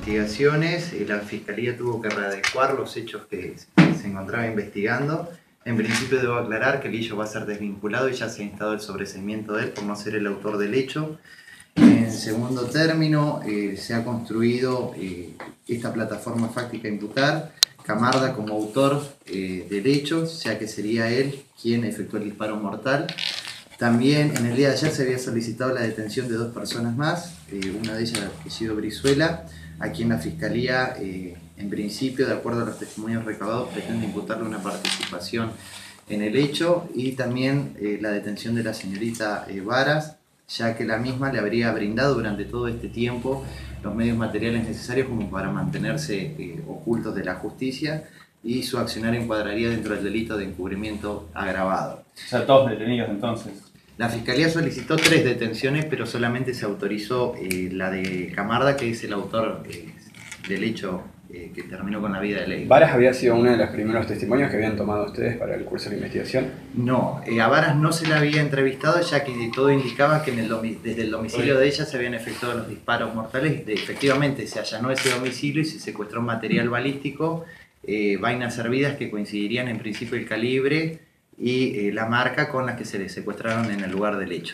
investigaciones, la Fiscalía tuvo que readecuar los hechos que se encontraba investigando. En principio debo aclarar que el Lillo va a ser desvinculado y ya se ha instado el sobreseimiento de él por no ser el autor del hecho. En segundo término, se ha construido esta plataforma fáctica a imputar, Camarda como autor del hecho, ya que sería él quien efectuó el disparo mortal. También en el día de ayer se había solicitado la detención de 2 personas más, una de ellas de apellido Brizuela, a quien la Fiscalía, en principio, de acuerdo a los testimonios recabados, pretende imputarle una participación en el hecho, y también la detención de la señorita Varas, ya que la misma le habría brindado durante todo este tiempo los medios materiales necesarios como para mantenerse ocultos de la justicia, y su accionar encuadraría dentro del delito de encubrimiento agravado. O sea, todos detenidos entonces. La Fiscalía solicitó 3 detenciones, pero solamente se autorizó la de Camarda, que es el autor del hecho que terminó con la vida de Ley. ¿Varas había sido uno de los primeros testimonios que habían tomado ustedes para el curso de investigación? No, a Varas no se la había entrevistado, ya que todo indicaba que desde el domicilio de ella se habían efectuado los disparos mortales. Efectivamente se allanó ese domicilio y se secuestró material balístico, vainas servidas que coincidirían en principio el calibre y la marca con las que se le secuestraron en el lugar del hecho.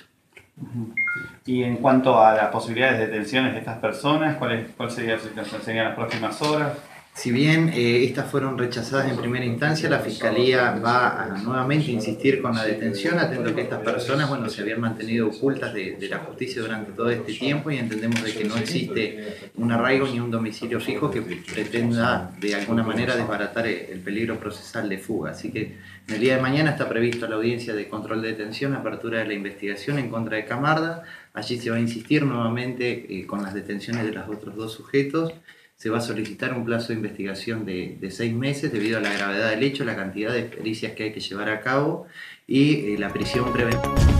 Y en cuanto a las posibilidades de detenciones de estas personas, ¿cuál serían las próximas horas? Si bien estas fueron rechazadas en primera instancia, la Fiscalía va a nuevamente insistir con la detención, atento que estas personas se habían mantenido ocultas de la justicia durante todo este tiempo, y entendemos de que no existe un arraigo ni un domicilio fijo que pretenda de alguna manera desbaratar el peligro procesal de fuga. Así que en el día de mañana está previsto la audiencia de control de detención, apertura de la investigación en contra de Camarda. Allí se va a insistir nuevamente con las detenciones de los otros 2 sujetos. Se va a solicitar un plazo de investigación de 6 meses debido a la gravedad del hecho, la cantidad de pericias que hay que llevar a cabo y la prisión preventiva.